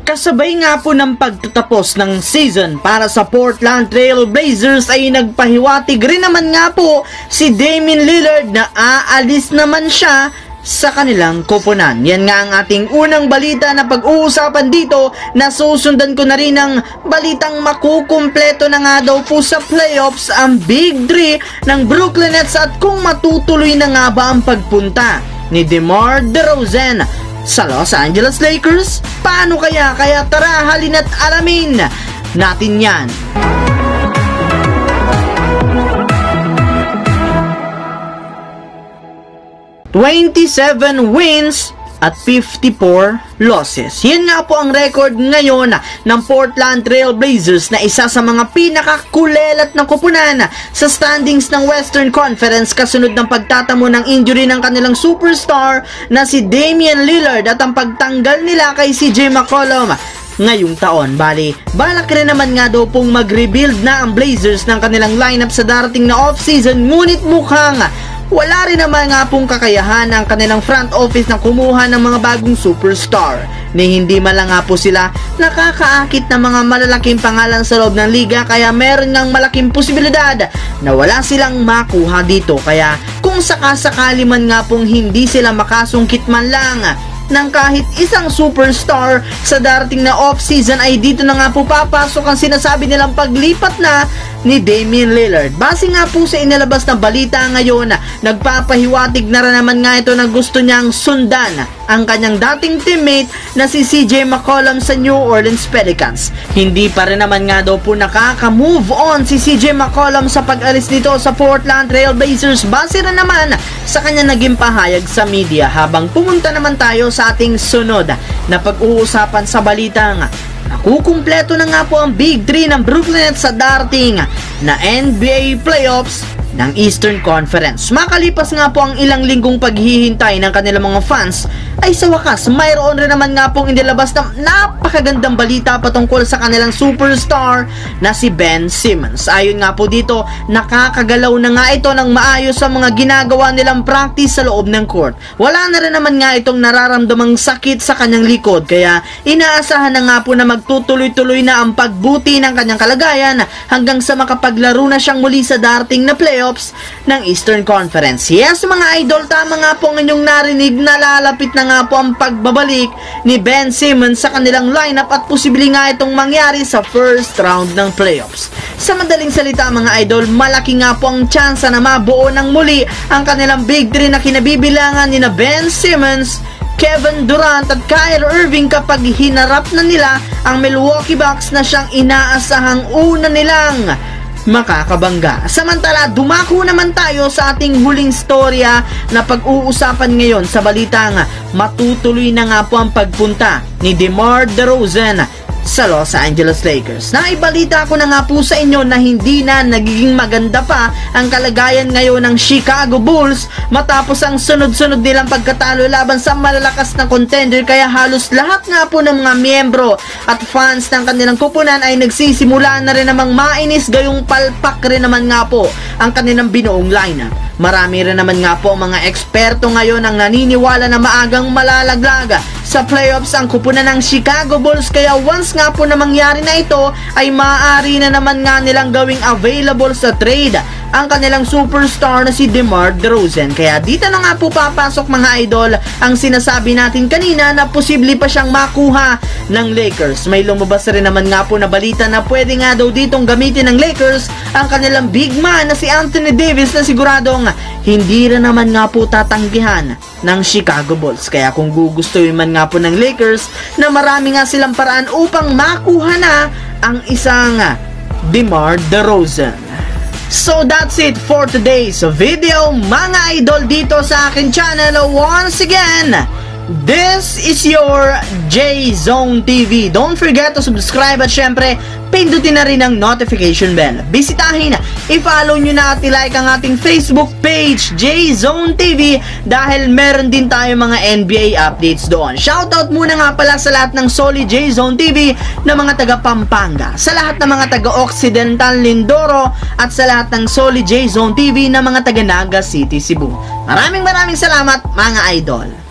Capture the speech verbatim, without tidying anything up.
Kasabay nga po ng pagtatapos ng season para sa Portland Trail Blazers ay nagpahiwatig rin naman nga po si Damian Lillard na aalis naman siya sa kanilang koponan. Yan nga ang ating unang balita na pag-uusapan dito, na susundan ko na rin ang balitang makukumpleto na nga daw po sa playoffs ang Big Three ng Brooklyn Nets at kung matutuloy na nga ba ang pagpunta ni DeMar DeRozan sa Los Angeles Lakers. Paano kaya? Kaya tara, halina't alamin natin yan. twenty-seven wins at fifty-four losses. Yan nga po ang record ngayon ng Portland Trail Blazers na isa sa mga pinakakulelat na koponan sa standings ng Western Conference kasunod ng pagtatamo ng injury ng kanilang superstar na si Damian Lillard at ang pagtanggal nila kay C J McCollum ngayong taon. Bali, balak rin naman nga daw pong mag-rebuild na ang Blazers ng kanilang lineup sa darating na off-season, ngunit mukhang wala rin naman nga pong kakayahan ng kanilang front office na kumuha ng mga bagong superstar, ni hindi man lang nga po sila nakakaakit ng mga malalaking pangalan sa loob ng liga, kaya meron ngang malaking posibilidad na wala silang makuha dito. Kaya kung sakasakali man nga pong hindi sila makasungkit man lang ng kahit isang superstar sa darating na off-season, ay dito na nga po papasok ang sinasabi nilang paglipat na ni Damian Lillard. Base nga po sa inilabas na balita ngayon, nagpapahiwatig na rin naman nga ito na gusto niyang sundan ang kanyang dating teammate na si C J McCollum sa New Orleans Pelicans. Hindi pa rin naman nga daw po nakaka-move on si C J McCollum sa pag-alis nito sa Portland Trail Blazers, base rin naman sa kanya naging pahayag sa media. Habang pumunta naman tayo sa ating sunod na pag-uusapan sa balitang nakukumpleto na nga po ang Big Three ng Brooklyn Nets sa darating na N B A playoffs ng Eastern Conference. Makalipas nga po ang ilang linggong paghihintay ng kanilang mga fans, ay sa wakas mayroon rin naman nga pong inilabas na napakagandang balita patungkol sa kanilang superstar na si Ben Simmons. Ayon nga po dito, nakakagalaw na nga ito ng maayos sa mga ginagawa nilang practice sa loob ng court. Wala na rin naman nga itong nararamdamang sakit sa kanyang likod, kaya inaasahan na nga po na magtutuloy-tuloy na ang pagbuti ng kanyang kalagayan hanggang sa makapaglaro na siyang muli sa darating na playoffs ng Eastern Conference. Yes mga idol, tama nga po ang inyong narinig, nalalapit na nga po ang pagbabalik ni Ben Simmons sa kanilang lineup at posibleng nga itong mangyari sa first round ng playoffs. Sa madaling salita mga idol, malaki nga po ang tsansa na mabuo ng muli ang kanilang Big Three na kinabibilangan ni na Ben Simmons, Kevin Durant at Kyrie Irving kapag hinarap na nila ang Milwaukee Bucks na siyang inaasahang una nilang makakabangga. Samantala, dumako naman tayo sa ating huling storya na pag-uusapan ngayon sa balitang matutuloy na nga po ang pagpunta ni DeMar DeRozan sa Los Angeles Lakers. Naibalita ko na nga po sa inyo na hindi na nagiging maganda pa ang kalagayan ngayon ng Chicago Bulls matapos ang sunod-sunod nilang pagkatalo laban sa malalakas na contender, kaya halos lahat nga po ng mga miyembro at fans ng kanilang kupunan ay nagsisimula na rin namang mainis, gayong palpak rin naman nga po ang kanilang binuong lineup. Marami rin naman nga po mga eksperto ngayon ang naniniwala na maagang malalaglag sa playoffs ang kupunan ng Chicago Bulls, kaya once nga po na mangyari na ito ay maaari na naman nga nilang gawing available sa trade ang kanilang superstar na si DeMar DeRozan. Kaya dito na nga po papasok mga idol ang sinasabi natin kanina na posible pa siyang makuha ng Lakers. May lumabas rin naman nga po na balita na pwede nga daw ditong gamitin ng Lakers ang kanilang big man na si Anthony Davis na siguradong hindi rin naman nga po tatanggihan ng Chicago Bulls. Kaya kung gugustuhin man nga po ng Lakers, na marami nga silang paraan upang makuha na ang isang DeMar DeRozan. So that's it for today's video mga idol dito sa akin channel. Once again, this is your J-Zone T V. Don't forget to subscribe at syempre pindutin na rin ang notification bell. Bisitahin, i-follow nyo na at i-like ang ating Facebook page J-Zone T V dahil meron din tayo mga N B A updates doon. Shoutout muna nga pala sa lahat ng solid J-Zone T V na mga taga Pampanga, sa lahat ng mga taga Occidental Mindoro at sa lahat ng solid J-Zone T V na mga taga Naga City, Cebu. Maraming maraming salamat mga idol.